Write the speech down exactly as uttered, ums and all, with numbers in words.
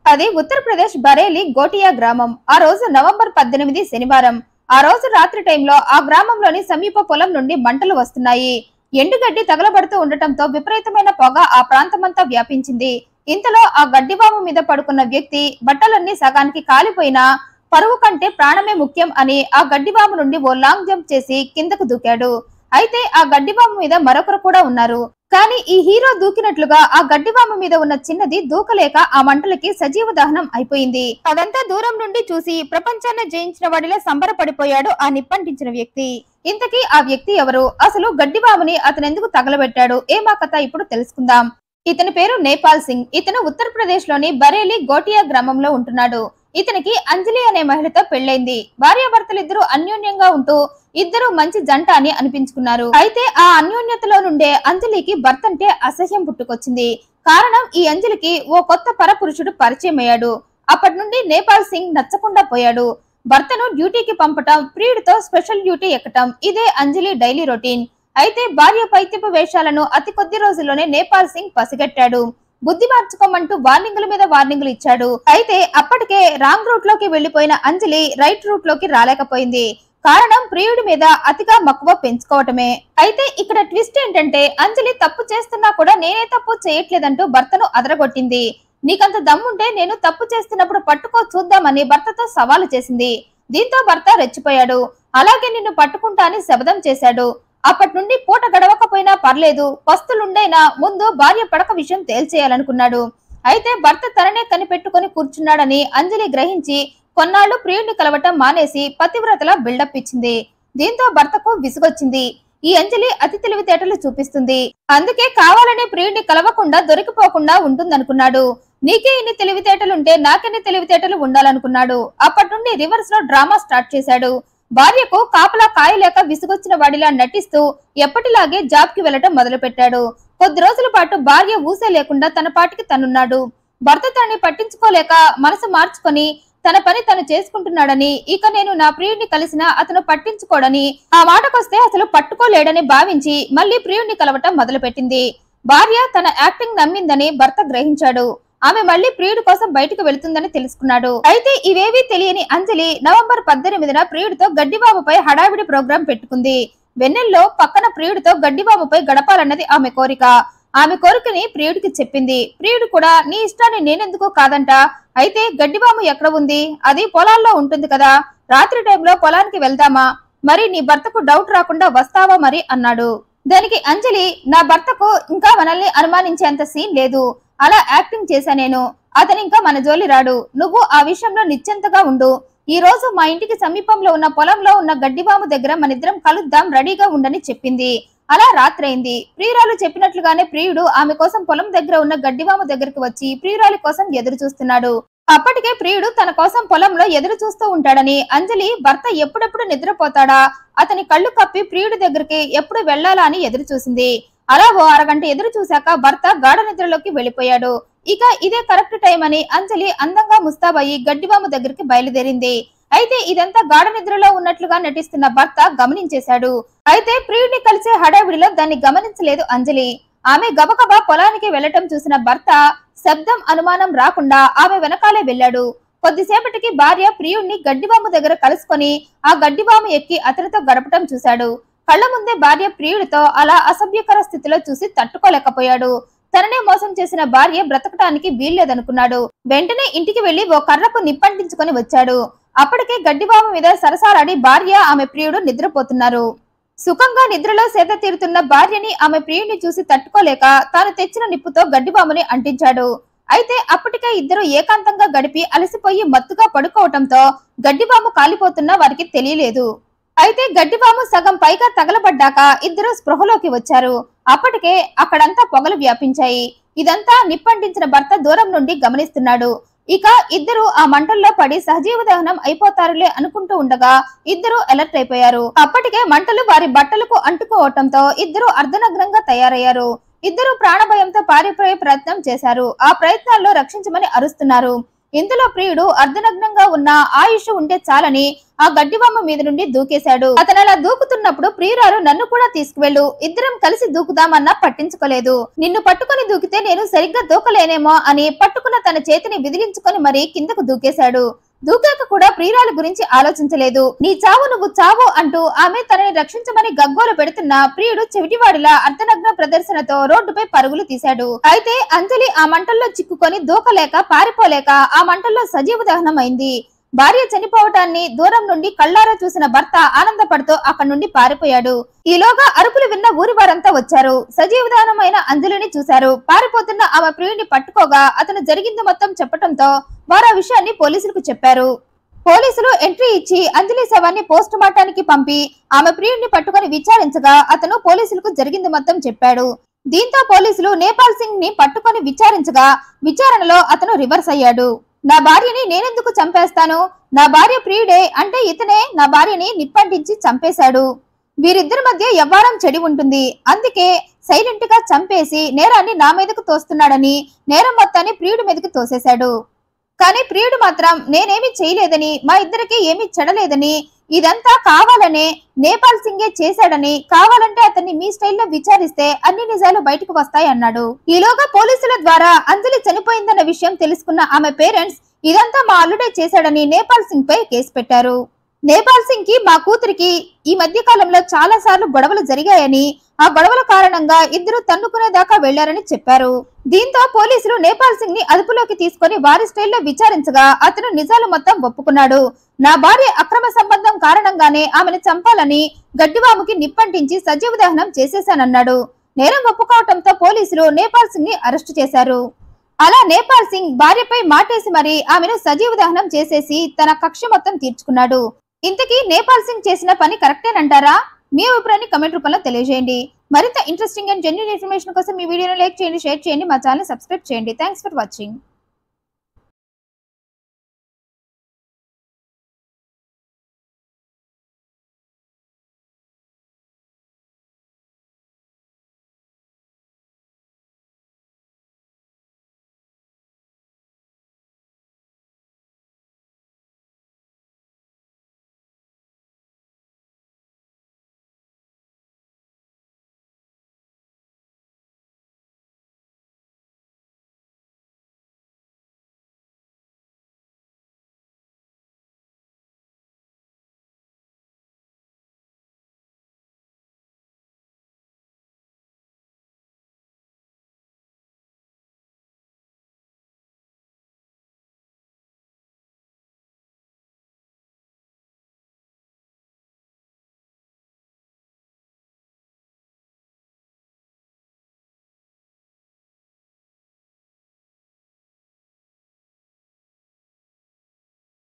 అది ఉత్తరప్రదేశ్ బరేలి గోటియా గ్రామం. ఆ రోజు నవంబర్ పద్దెనిమిది శనివారం. ఆ రోజు రాత్రి టైంలో ఆ గ్రామంలోని సమీప పొలం నుండి మంటలు వస్తున్నాయి. ఎండుగడ్డి తగలబడుతూ ఉండటంతో విపరీతమైన పొగ ఆ ప్రాంతమంతా వ్యాపించింది. ఇంతలో ఆ గడ్డివాము మీద పడుకున్న వ్యక్తి బట్టలన్నీ సగానికి కాలిపోయినా పరువు కంటే ప్రాణమే ముఖ్యం అని ఆ గడ్డివాము నుండి ఓ లాంగ్ జంప్ చేసి కిందకు దూకాడు. అయితే ఆ గడ్డివాము మీద మరొకరు కూడా ఉన్నారు. కానీ ఈ హీరో దూకినట్లుగా ఆ గడ్డివాము మీద ఉన్న చిన్నది దూకలేక ఆ మంటలకి సజీవ దహనం అయిపోయింది. అదంతా దూరం నుండి చూసి ప్రపంచాన్ని జయించిన వాడిలా సంబరపడిపోయాడు ఆ నిప్పంటించిన వ్యక్తి. ఇంతకీ ఆ వ్యక్తి ఎవరు? అసలు గడ్డివాముని అతను ఎందుకు తగలబెట్టాడు? ఏమా కథ ఇప్పుడు తెలుసుకుందాం. ఇతని పేరు నేపాల్ సింగ్. ఇతను ఉత్తరప్రదేశ్ లోని బరేలి గోటియా గ్రామంలో ఉంటున్నాడు. ఇతనికి అంజలి అనే మహిళతో పెళ్లైంది. భార్యాభర్తలిద్దరూ అన్యోన్యంగా ఉంటూ ఇద్దరు మంచి జంట అని అనిపించుకున్నారు. అయితే ఆ అన్యోన్యతలో నుండే అంజలికి భర్త అంటే అసహ్యం పుట్టుకొచ్చింది. కారణం, ఈ అంజలికి ఓ కొత్త పరపురుషుడు పరిచయం అయ్యాడు. అప్పటి నుండి నేపాల్ సింగ్ నచ్చకుండా పోయాడు. భర్తను డ్యూటీకి పంపటం, ప్రియుడితో స్పెషల్ డ్యూటీ ఎక్కటం, ఇదే అంజలి డైలీ రొటీన్. అయితే భార్య పైత్యపు వేషాలను అతి కొద్ది రోజుల్లోనే నేపాల్ సింగ్ పసిగట్టాడు. బుద్ధి మార్చుకోమంటూ వార్నింగుల మీద వార్నింగులు ఇచ్చాడు. అయితే అప్పటికే రాంగ్ రూట్ లోకి వెళ్లిపోయిన అంజలి రైట్ రూట్ లోకి రాలేకపోయింది. కారణం, ప్రియుడి మీద అతిగా మక్కువ పెంచుకోవటమే. అయితే ఇక్కడ ట్విస్ట్ ఏంటంటే, అంజలి తప్పు చేస్తున్నా కూడా నేనే తప్పు చేయట్లేదంటూ భర్తను అదరగొట్టింది. నీకంత దమ్ముంటే నేను తప్పు చేస్తున్నప్పుడు పట్టుకో చూద్దామని భర్తతో సవాలు చేసింది. దీంతో భర్త రెచ్చిపోయాడు. అలాగే నిన్ను పట్టుకుంటా అని శపథం చేశాడు. అప్పటి నుండి పూట గడవకపోయినా పర్లేదు, పస్తులుండైనా ముందు భార్య పడక విషయం తేల్చేయాలనుకున్నాడు. అయితే భర్త తననే కనిపెట్టుకుని కూర్చున్నాడని అంజలి గ్రహించి కొన్నాళ్లు ప్రియుడిని కలవటం మానేసి పతివ్రతల బిల్డప్ ఇచ్చింది. దీంతో భర్తకు విసుగొచ్చింది. ఈ అంజలి అతి తెలివితేటలు చూపిస్తుంది, అందుకే కావాలనే ప్రియుడిని కలవకుండా దొరికిపోకుండా ఉంటుందనుకున్నాడు. నీకే ఇన్ని తెలివితేటలుంటే నాకెన్ని తెలివితేటలు ఉండాలనుకున్నాడు. అప్పటి నుండి రివర్స్ లో డ్రామా స్టార్ట్ చేశాడు. భార్యకు కాపలా కాయలేక విసుగొచ్చిన వాడిలా నటిస్తూ ఎప్పటిలాగే జాబ్ కి వెళ్లటం మొదలు పెట్టాడు. కొద్ది రోజుల పాటు భార్య ఊసే లేకుండా తన పాటికి తనున్నాడు. భర్త తనని పట్టించుకోలేక మనసు మార్చుకొని తన పని తను చేసుకుంటున్నాడని, ఇక నేను నా ప్రియుడిని కలిసినా అతను పట్టించుకోడని, ఆ మాటకొస్తే అసలు పట్టుకోలేడని భావించి మళ్లీ ప్రియుడిని కలవటం మొదలు పెట్టింది. భార్య తన యాక్టింగ్ నమ్మిందని భర్త గ్రహించాడు. ఆమె మళ్లీ ప్రియుడి కోసం బయటకు వెళుతుందని తెలుసుకున్నాడు. అయితే ఇవేవీ తెలియని అంజలి నవంబర్ పద్దెనిమిదిన ప్రియుడితో గడ్డివాముపై హడావిడి ప్రోగ్రాం పెట్టుకుంది. వెన్నెల్లో పక్కన ప్రియుడితో గడ్డివాముపై గడపాలన్నది ఆమె కోరిక. ఆమె కోరికని ప్రియుడికి చెప్పింది. ప్రియుడు కూడా నీ ఇష్టాన్ని నేనెందుకు కాదంట. అయితే గడ్డివాము ఎక్కడ ఉంది? అది పొలాల్లో ఉంటుంది కదా, రాత్రి టైంలో పొలానికి వెళ్దామా? మరి నీ భర్తకు డౌట్ రాకుండా వస్తావా మరి అన్నాడు. దానికి అంజలి, నా భర్తకు ఇంకా మనల్ని అనుమానించేంత సీన్ లేదు, అలా యాక్టింగ్ చేశా నేను, అతను ఇంకా మన జోలి రాడు, నువ్వు ఆ విషయంలో నిశ్చింతగా ఉండు. ఈ రోజు మా ఇంటికి సమీపంలో ఉన్న పొలంలో ఉన్న గడ్డివాము దగ్గర మనిద్దరం కలుద్దాం, రెడీగా ఉండని చెప్పింది. అలా రాత్రైంది. ప్రియురాలు చెప్పినట్లుగానే ప్రియుడు ఆమె కోసం పొలం దగ్గర ఉన్న గడ్డివాము దగ్గరికి వచ్చి ప్రియురాలి కోసం ఎదురు చూస్తున్నాడు. అప్పటికే ప్రియుడు తన కోసం పొలంలో ఎదురు చూస్తూ ఉంటాడని అంజలి భర్త ఎప్పుడెప్పుడు నిద్రపోతాడా, అతని కళ్ళు కప్పి ప్రియుడి దగ్గరికి ఎప్పుడు వెళ్లాలా అని ఎదురు చూసింది. అలా ఓ అరగంట ఎదురు చూశాక భర్త గాఢ నిద్రలోకి వెళ్లిపోయాడు. ఇక ఇదే కరెక్ట్ టైం అని అంజలి అందంగా ముస్తాబయ్యి గడ్డివాము దగ్గరికి బయలుదేరింది. అయితే ఇదంతా గాఢ నిద్రలో ఉన్నట్లుగా నటిస్తున్న భర్త గమనించేశాడు. అయితే ప్రియుడిని కలిసే హడావిడిలో దాన్ని గమనించలేదు అంజలి. ఆమె గబగబా పొలానికి వెళ్లటం చూసిన భర్త శబ్దం అనుమానం రాకుండా ఆమె వెనకాలే వెళ్లాడు. కొద్దిసేపటికి భార్య ప్రియుడిని గడ్డివాము దగ్గర కలుసుకొని ఆ గడ్డివాము ఎక్కి అతనితో గడపటం చూశాడు. కళ్ల ముందే భార్య ప్రియుడితో అలా అసభ్యకర స్థితిలో చూసి తట్టుకోలేకపోయాడు. తననే మోసం చేసిన భార్య బ్రతకటానికి వీల్లేదనుకున్నాడు. వెంటనే ఇంటికి వెళ్లి ఓ కర్రకు నిప్పంటించుకొని వచ్చాడు. అప్పటికే గడ్డివాము మీద సరసాలాడి భార్య ఆమె ప్రియుడు నిద్రపోతున్నారు. సుఖంగా నిద్రలో సేద తీరుతున్న భార్యని ఆమె ప్రియుడిని చూసి తట్టుకోలేక తాను తెచ్చిన నిప్పుతో గడ్డివాముని అంటించాడు. అయితే అప్పటికే ఇద్దరు ఏకాంతంగా గడిపి అలసిపోయి మత్తుగా పడుకోవటంతో గడ్డివాము కాలిపోతున్నా వారికి తెలియలేదు. అయితే గడ్డివాము సగం పైగా తగలబడ్డాక ఇద్దరు స్పృహలోకి వచ్చారు. అప్పటికే అక్కడంతా పొగలు వ్యాపించాయి. ఇదంతా నిప్పంటించిన భర్త దూరం నుండి గమనిస్తున్నాడు. ఇక ఇద్దరు ఆ మంటల్లో పడి సజీవ దహనం అయిపోతారులే అనుకుంటూ ఉండగా ఇద్దరు అలర్ట్ అయిపోయారు. అప్పటికే మంటలు వారి బట్టలకు అంటుకోవటంతో ఇద్దరు అర్ధనగ్నంగా తయారయ్యారు. ఇద్దరు ప్రాణభయంతో పారిపోయే ప్రయత్నం చేశారు. ఆ ప్రయత్నాల్లో రక్షించమని అరుస్తున్నారు. ఇందులో ప్రియుడు అర్ధనగ్నంగా ఉన్న ఆయుష్ ఉంటే చాలని ఆ గడ్డివామ మీద నుండి దూకేశాడు. అతను అలా దూకుతున్నప్పుడు ప్రియురాలు నన్ను కూడా తీసుకువెళ్ళు, ఇద్దరం కలిసి దూకుదామన్నా పట్టించుకోలేదు. నిన్ను పట్టుకుని దూకితే నేను సరిగ్గా దూకలేనేమో అని పట్టుకున్న తన చేతిని విదిలించుకొని మరీ కిందకు దూకేశాడు. దూకాక కూడా ప్రియురాలు గురించి ఆలోచించలేదు. నీ చావు నువ్వు చావు అంటూ ఆమె తనని రక్షించమని గగ్గోలు పెడుతున్న ప్రియుడు చెవిటివాడిలా అర్ధనగ్న ప్రదర్శనతో రోడ్డుపై పరుగులు తీశాడు. అయితే అంజలి ఆ మంటల్లో చిక్కుకొని దూకలేక పారిపోలేక ఆ మంటల్లో సజీవ దహనం అయింది. భార్య చనిపోవటాన్ని దూరం నుండి కళ్ళారా చూసిన భర్త ఆనందపడుతూ అక్కడి నుండి పారిపోయాడు. ఈలోగా అరుపులు విన్న ఊరి వారంతా వచ్చారు. సజీవదానమైన అంజలిని చూశారు. పారిపోతున్న ఆమె ప్రియుడిని పట్టుకోగా అతను జరిగింది మొత్తం చెప్పటంతో వారు ఆ విషయాన్ని పోలీసులకు చెప్పారు. పోలీసులు ఎంట్రీ ఇచ్చి అంజలి శవాన్ని పోస్ట్ మార్టానికి పంపి ఆమె ప్రియుడిని పట్టుకొని విచారించగా అతను పోలీసులకు జరిగింది మొత్తం చెప్పాడు. దీంతో పోలీసులు నేపాల్ సింగ్ ని పట్టుకొని విచారించగా విచారణలో అతను రివర్స్ అయ్యాడు. నా భార్యని నేనెందుకు చంపేస్తాను, నా భార్య ప్రియుడే అంటే ఇతనే నా భార్యని నిప్పంటించి చంపేశాడు. వీరిద్దరి మధ్య వ్యవహారం చెడి ఉంటుంది, అందుకే సైలెంట్ గా చంపేసి నేరాన్ని నా మీదకు తోస్తున్నాడని నేరం మొత్తాన్ని ప్రియుడి మీదకి తోసేశాడు. కానీ ప్రియుడు మాత్రం నేనేమి చేయలేదని, మా ఇద్దరికి ఏమీ చెడలేదని, ఇదంతా కావాలనే నేపాల్ సింగే చేశాడని, కావాలంటే అతన్ని మీ స్టైల్లో విచారిస్తే అన్ని నిజాలు బయటకు వస్తాయి అన్నాడు. ఈలోగా పోలీసుల ద్వారా అంజలి చనిపోయిందన్న విషయం తెలుసుకున్న ఆమె పేరెంట్స్ ఇదంతా మా అల్లుడే చేశాడని నేపాల్ సింగ్ పై కేసు పెట్టారు. నేపాల్ సింగ్ కి మా కూతురికి ఈ మధ్య కాలంలో చాలా సార్లు గొడవలు జరిగాయని, ఆ గొడవల కారణంగా ఇద్దరు తన్నుకునే దాకా వెళ్లారని చెప్పారు. దీంతో పోలీసులు నేపాల్ సింగ్ ని అదుపులోకి తీసుకుని వారి స్టైల్లో విచారించగా అతను నిజాలు మొత్తం ఒప్పుకున్నాడు. నా భార్య అక్రమ సంబంధం కారణంగానే ఆమెను చంపాలని గడ్డివాముకి నిప్పంటించి సజీవ దహనం చేసేశానన్నాడు. నేరం ఒప్పుకోవటంతో పోలీసులు నేపాల్ సింగ్ ని అరెస్టు చేశారు. అలా నేపాల్ సింగ్ భార్యపై మాటేసి మరి ఆమెను సజీవ దహనం చేసేసి తన కక్ష మొత్తం తీర్చుకున్నాడు. ఇంతకీ నేపాల్ సింగ్ చేసిన పని కరెక్టేనంటారా? మీ అభిప్రాయాన్ని కమెంట్ రూపంలో తెలియజేయండి. మరింత ఇంట్రెస్టింగ్ అండ్ జెన్యూన్ ఇన్ఫర్మేషన్ కోసం ఈ వీడియోని లైక్ చేయండి, షేర్ చేయండి, మా ఛానల్ సబ్స్క్రైబ్ చేయండి. Thanks for watching.